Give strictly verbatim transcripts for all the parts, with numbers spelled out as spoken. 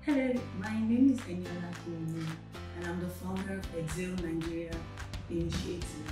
Hello, my name is Eniola Akinyemi and I'm the founder of Excel Nigeria Initiative.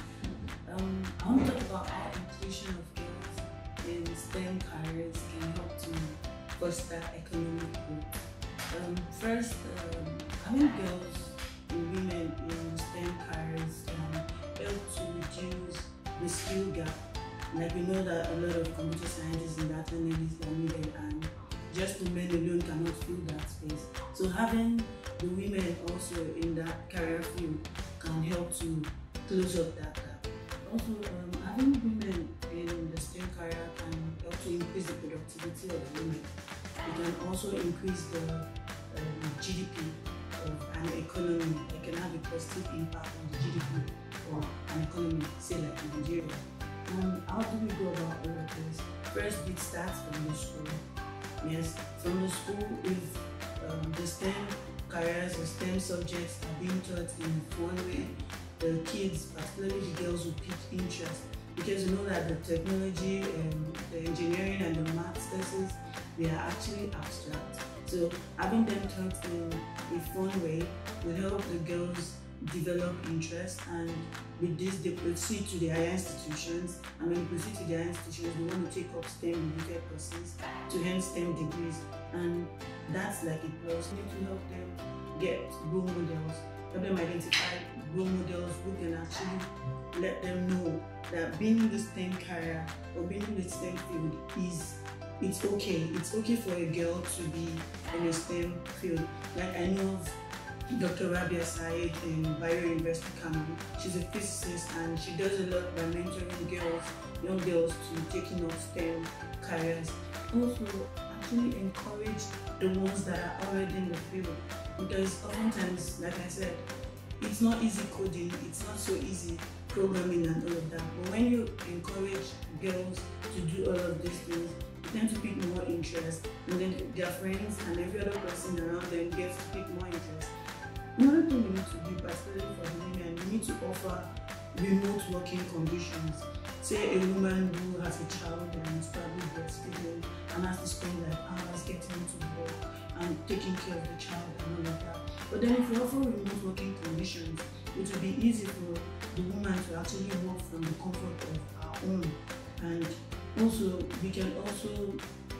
Um, I want to talk about how inclusion of girls in STEM careers can help to foster economic growth. Um, first, um, having girls and women in STEM careers can help to reduce the skill gap. Like we know that a lot of computer scientists and data analysts are needed, and just the men alone cannot fill that space. So having the women also in that career field can help to close up that gap. Also, um, having women in the STEM career can help to increase the productivity of women. It can also increase the um, G D P of an economy. It can have a positive impact on the G D P of an economy, say like Nigeria. And how do we go about all of this? First, it starts from the school. Yes, from the school, if um, the STEM careers or STEM subjects are being taught in a fun way, the kids, particularly the girls, will pick interest, because you know that the technology and the engineering and the maths classes, they are actually abstract. So having them taught in a fun way will help the girls develop interest, and with this they proceed to the higher institutions, and when they proceed to the higher institutions they want to take up STEM related courses to earn STEM degrees, and that's like a plus. We need to help them get role models, help them identify role models who can actually let them know that being in the STEM career or being in the STEM field is it's okay. It's okay for a girl to be in a STEM field. Like I know of Doctor Rabia Said in Bio University, Cameroon. She's a physicist and she does a lot by mentoring girls, young girls to taking up STEM careers. Also, actually encourage the ones that are already in the field, because oftentimes, like I said, it's not easy coding, it's not so easy programming and all of that. But when you encourage girls to do all of these things, they tend to pick more interest, and then their friends and every other person around them gets to pick more interest. Another thing we need to do, particularly for the women, we need to offer remote working conditions. Say a woman who has a child and is probably breastfeeding and has to spend like hours getting to work and taking care of the child and all of that. But then if we offer remote working conditions, it will be easy for the woman to actually work from the comfort of her home. And also, we can also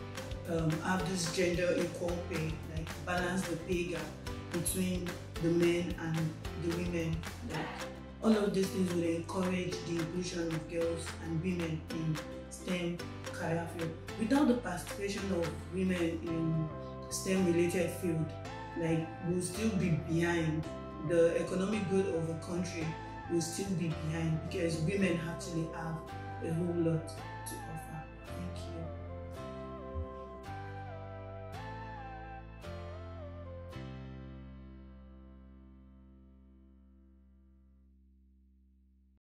um, have this gender equal pay, like balance the pay gap between the men and the women. Like all of these things will encourage the inclusion of girls and women in STEM career field. Without the participation of women in STEM related field, like we'll still be behind. The economic growth of a country will still be behind, because women actually have a whole lot to offer.